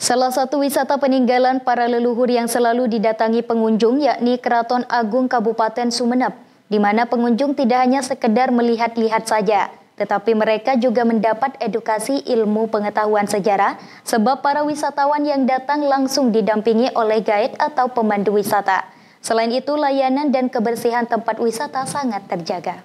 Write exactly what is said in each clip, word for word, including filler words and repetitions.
Salah satu wisata peninggalan para leluhur yang selalu didatangi pengunjung yakni Keraton Agung Kabupaten Sumeneb, di mana pengunjung tidak hanya sekedar melihat-lihat saja, tetapi mereka juga mendapat edukasi ilmu pengetahuan sejarah, sebab para wisatawan yang datang langsung didampingi oleh guide atau pemandu wisata. Selain itu, layanan dan kebersihan tempat wisata sangat terjaga.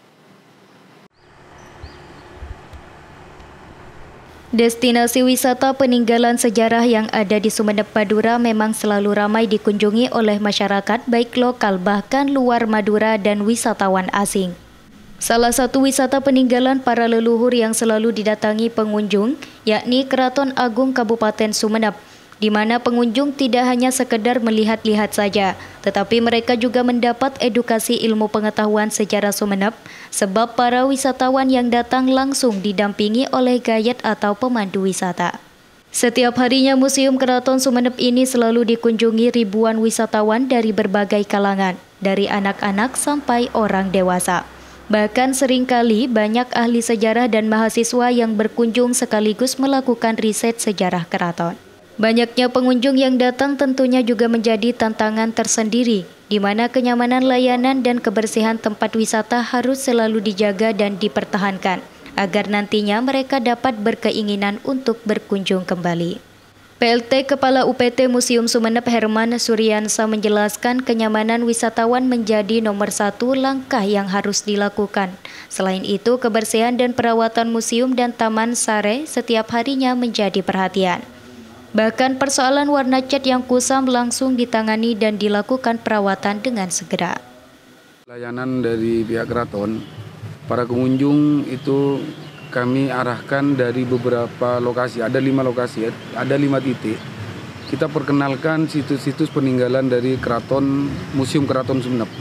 Destinasi wisata peninggalan sejarah yang ada di Sumeneb, Madura memang selalu ramai dikunjungi oleh masyarakat baik lokal bahkan luar Madura dan wisatawan asing. Salah satu wisata peninggalan para leluhur yang selalu didatangi pengunjung yakni Keraton Agung Kabupaten Sumeneb, di mana pengunjung tidak hanya sekedar melihat-lihat saja, tetapi mereka juga mendapat edukasi ilmu pengetahuan sejarah Sumeneb, sebab para wisatawan yang datang langsung didampingi oleh guide atau pemandu wisata. Setiap harinya Museum Keraton Sumeneb ini selalu dikunjungi ribuan wisatawan dari berbagai kalangan, dari anak-anak sampai orang dewasa. Bahkan seringkali banyak ahli sejarah dan mahasiswa yang berkunjung sekaligus melakukan riset sejarah keraton. Banyaknya pengunjung yang datang tentunya juga menjadi tantangan tersendiri, di mana kenyamanan layanan dan kebersihan tempat wisata harus selalu dijaga dan dipertahankan, agar nantinya mereka dapat berkeinginan untuk berkunjung kembali. P L T Kepala U P T Museum Sumeneb Herman Suryansa menjelaskan kenyamanan wisatawan menjadi nomor satu langkah yang harus dilakukan. Selain itu, kebersihan dan perawatan museum dan taman sare setiap harinya menjadi perhatian. Bahkan persoalan warna cat yang kusam langsung ditangani dan dilakukan perawatan dengan segera. Layanan dari pihak keraton, para pengunjung itu kami arahkan dari beberapa lokasi, ada lima lokasi, ada lima titik. Kita perkenalkan situs-situs peninggalan dari Keraton, Museum Keraton Sumeneb.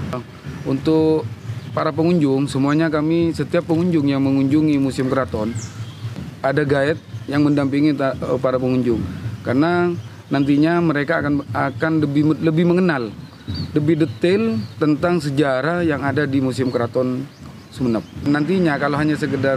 Untuk para pengunjung, semuanya kami, setiap pengunjung yang mengunjungi Museum Keraton, ada guide yang mendampingi para pengunjung, karena nantinya mereka akan akan lebih lebih mengenal lebih detail tentang sejarah yang ada di Museum Keraton Sumeneb. Nantinya kalau hanya sekedar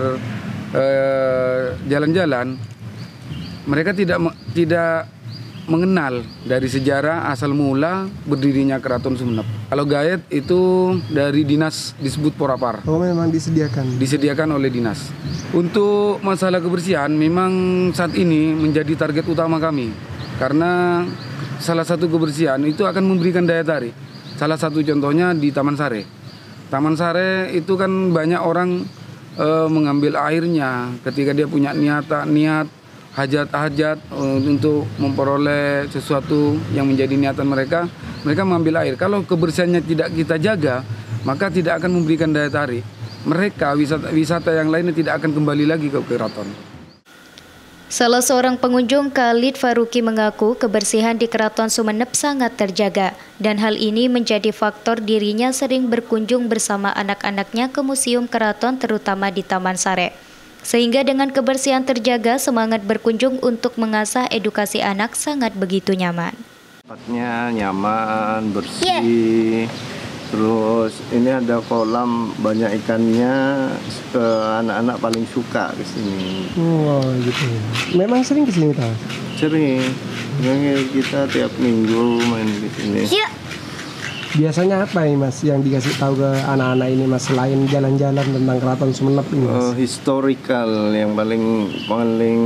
jalan-jalan, eh, mereka tidak tidak mengenal dari sejarah asal mula berdirinya Keraton Sumeneb. Kalau guide itu dari dinas disebut Porapar. Oh, memang disediakan. Disediakan oleh dinas. Untuk masalah kebersihan memang saat ini menjadi target utama kami, karena salah satu kebersihan itu akan memberikan daya tarik. Salah satu contohnya di Taman Sare. Taman Sare itu kan banyak orang e, mengambil airnya ketika dia punya niat niat hajat-hajat e, untuk memperoleh sesuatu yang menjadi niatan mereka, mereka mengambil air. Kalau kebersihannya tidak kita jaga, maka tidak akan memberikan daya tarik. Mereka wisata, wisata yang lainnya tidak akan kembali lagi ke keraton. Salah seorang pengunjung, Khalid Faruqi, mengaku kebersihan di Keraton Sumeneb sangat terjaga, dan hal ini menjadi faktor dirinya sering berkunjung bersama anak-anaknya ke Museum Keraton, terutama di Taman Sare. Sehingga dengan kebersihan terjaga, semangat berkunjung untuk mengasah edukasi anak sangat begitu nyaman. Tempatnya nyaman, bersih. Yeah. Terus ini ada kolam banyak ikannya, anak-anak paling suka ke sini. Wow, gitu. Memang sering ke sini, Pak? Sering. Kita tiap minggu main di sini. Ya. Biasanya apa nih, Mas, yang dikasih tahu ke anak-anak ini, Mas, selain jalan-jalan tentang Keraton Sumeneb ini, Mas? Uh, historical yang paling paling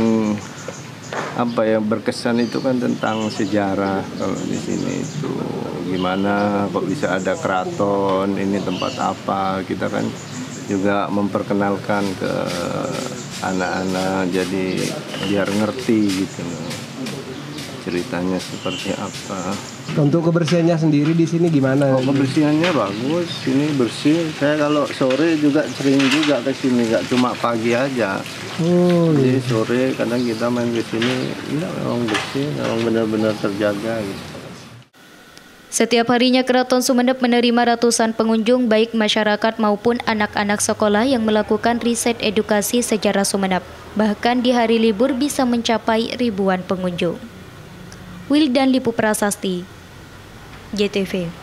apa ya berkesan itu kan tentang sejarah. Kalau di sini itu gimana kok bisa ada keraton, ini tempat apa, kita kan juga memperkenalkan ke anak-anak jadi biar ngerti gitu loh ceritanya seperti apa. Untuk kebersihannya sendiri di sini gimana? Oh, kebersihannya bagus, ini bersih. Saya kalau sore juga sering juga ke sini, nggak cuma pagi aja. Oh, jadi iya. Sore kadang kita main ke sini, ya memang bersih, memang benar-benar terjaga gitu. Setiap harinya Keraton Sumeneb menerima ratusan pengunjung baik masyarakat maupun anak-anak sekolah yang melakukan riset edukasi sejarah Sumeneb. Bahkan di hari libur bisa mencapai ribuan pengunjung. Wildan Lipu Prasasti, J T V.